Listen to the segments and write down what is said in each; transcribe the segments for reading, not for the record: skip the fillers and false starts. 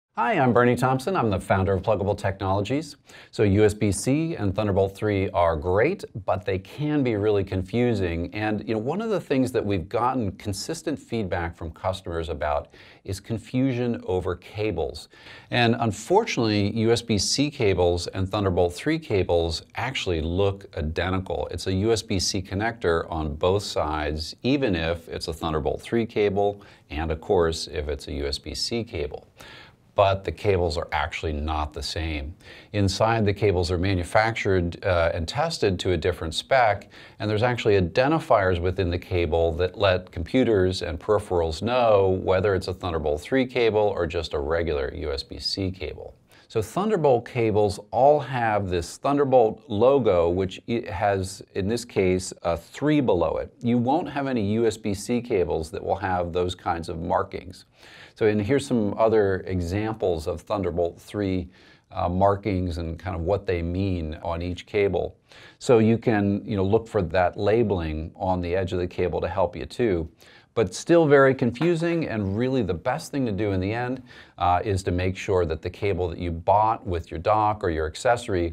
Hi, I'm Bernie Thompson. I'm the founder of Plugable Technologies. So USB-C and Thunderbolt 3 are great, but they can be really confusing. And one of the things that we've gotten consistent feedback from customers about is confusion over cables. And unfortunately, USB-C cables and Thunderbolt 3 cables actually look identical. It's a USB-C connector on both sides, even if it's a Thunderbolt 3 cable, and of course, if it's a USB-C cable. But the cables are actually not the same. Inside, the cables are manufactured and tested to a different spec, and there's actually identifiers within the cable that let computers and peripherals know whether it's a Thunderbolt 3 cable or just a regular USB-C cable. So Thunderbolt cables all have this Thunderbolt logo, which has, in this case, a 3 below it. You won't have any USB-C cables that will have those kinds of markings. So, and here's some other examples of Thunderbolt 3 markings and kind of what they mean on each cable. So you can look for that labeling on the edge of the cable to help you too. But still very confusing, and really the best thing to do in the end is to make sure that the cable that you bought with your dock or your accessory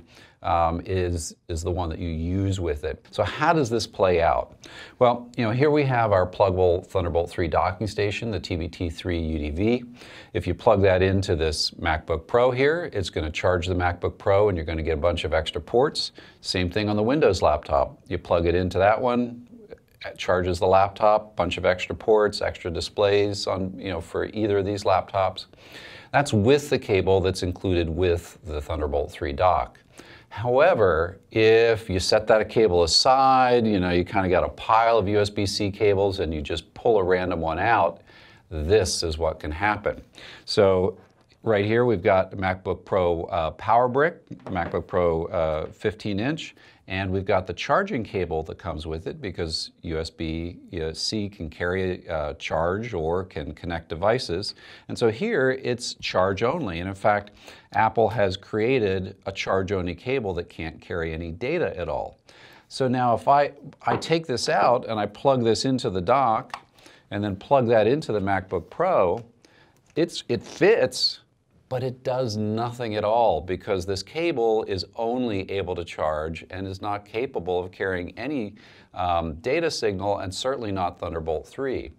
is the one that you use with it. So how does this play out? Well, here we have our Plugable Thunderbolt 3 docking station, the TBT3 UDV. If you plug that into this MacBook Pro here, it's going to charge the MacBook Pro and you're going to get a bunch of extra ports. Same thing on the Windows laptop. You plug it into that one, it charges the laptop, bunch of extra ports, extra displays on, for either of these laptops. That's with the cable that's included with the Thunderbolt 3 dock. However, if you set that cable aside, you kind of got a pile of USB-C cables and you just pull a random one out, this is what can happen. So right here we've got the MacBook Pro Power Brick, MacBook Pro 15-inch, and we've got the charging cable that comes with it because USB-C can carry charge or can connect devices. And so here it's charge only. And in fact, Apple has created a charge only cable that can't carry any data at all. So now if I take this out and I plug this into the dock and then plug that into the MacBook Pro, it fits, but it does nothing at all because this cable is only able to charge and is not capable of carrying any data signal, and certainly not Thunderbolt 3.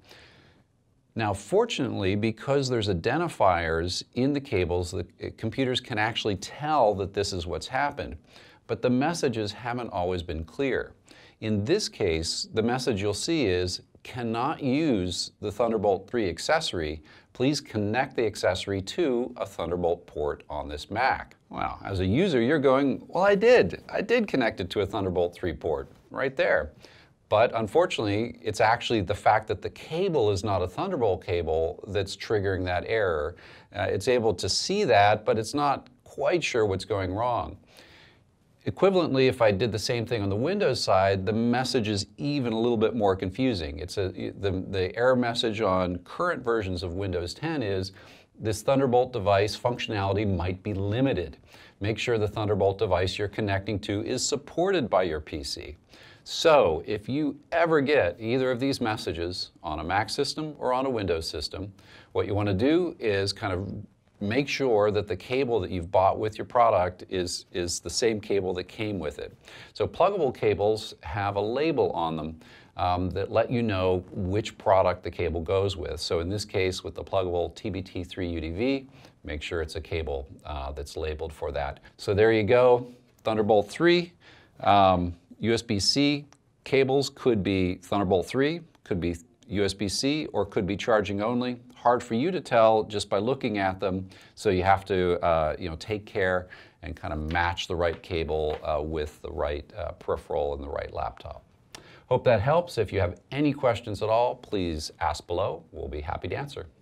Now, fortunately, because there's identifiers in the cables, the computers can actually tell that this is what's happened, but the messages haven't always been clear. In this case, the message you'll see is, cannot use the Thunderbolt 3 accessory. Please connect the accessory to a Thunderbolt port on this Mac. Well, as a user, you're going, well, I did connect it to a Thunderbolt 3 port right there. But unfortunately, it's actually the fact that the cable is not a Thunderbolt cable that's triggering that error. It's able to see that, but it's not quite sure what's going wrong. Equivalently, if I did the same thing on the Windows side, the message is even a little bit more confusing. The error message on current versions of Windows 10 is, this Thunderbolt device functionality might be limited. Make sure the Thunderbolt device you're connecting to is supported by your PC. So if you ever get either of these messages on a Mac system or on a Windows system, what you want to do is kind of make sure that the cable that you've bought with your product is the same cable that came with it. So Plugable cables have a label on them that let you know which product the cable goes with. So in this case, with the Plugable TBT3 UDV, make sure it's a cable that's labeled for that. So there you go, Thunderbolt 3. USB-C cables could be Thunderbolt 3, could be USB-C, or could be charging only. Hard for you to tell just by looking at them, so you have to take care and kind of match the right cable with the right peripheral and the right laptop. Hope that helps. If you have any questions at all, please ask below. We'll be happy to answer.